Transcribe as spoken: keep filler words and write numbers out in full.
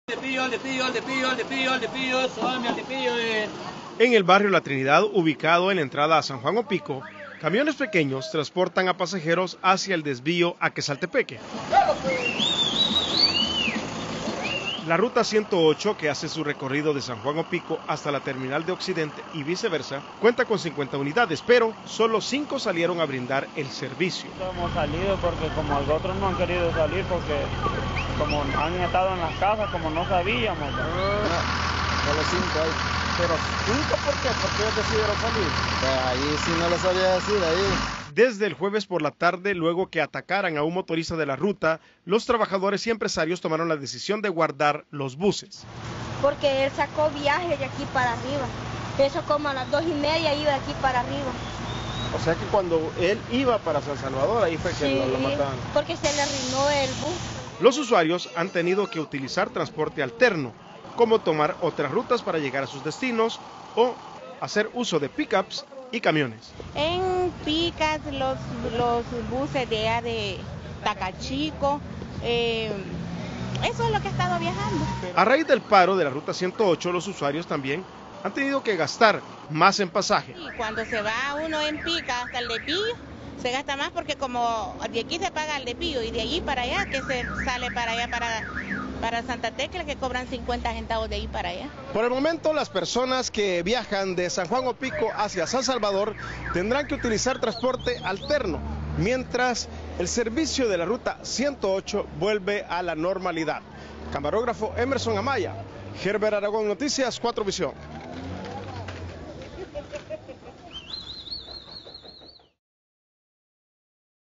De pillo, de pillo, de pillo, de pillo, de pillo, suave, de pillo. Eh. En el barrio La Trinidad, ubicado en la entrada a San Juan Opico, camiones pequeños transportan a pasajeros hacia el desvío a Quesaltepeque. La ruta ciento ocho, que hace su recorrido de San Juan Opico hasta la terminal de Occidente y viceversa, cuenta con cincuenta unidades, pero solo cinco salieron a brindar el servicio. Hemos salido porque como los otros no han querido salir porque como han estado en las casas, como no sabíamos. Ah, solo cinco hay. ¿Pero cinco por qué? ¿Por qué ellos decidieron salir? Pues ahí sí no lo sabía decir, ahí. Desde el jueves por la tarde, luego que atacaran a un motorista de la ruta, los trabajadores y empresarios tomaron la decisión de guardar los buses. Porque él sacó viaje de aquí para arriba. Eso como a las dos y media iba de aquí para arriba. O sea que cuando él iba para San Salvador, ahí fue que Sí, lo, lo mataron. porque se le arruinó el bus. Los usuarios han tenido que utilizar transporte alterno, como tomar otras rutas para llegar a sus destinos o hacer uso de pickups y camiones. En Picas, los, los buses de allá de Tacachico, eh, eso es lo que ha estado viajando. A raíz del paro de la ruta ciento ocho, los usuarios también han tenido que gastar más en pasaje. Y cuando se va uno en Pica hasta el de Pillo, se gasta más porque como de aquí se paga el de Pillo y de allí para allá, que se sale para allá, para, para Santa Tecla, que cobran cincuenta centavos de ahí para allá. Por el momento, las personas que viajan de San Juan Opico hacia San Salvador tendrán que utilizar transporte alterno, mientras el servicio de la ruta ciento ocho vuelve a la normalidad. Camarógrafo Emerson Amaya, Herbert Aragón, Noticias cuatro Visión.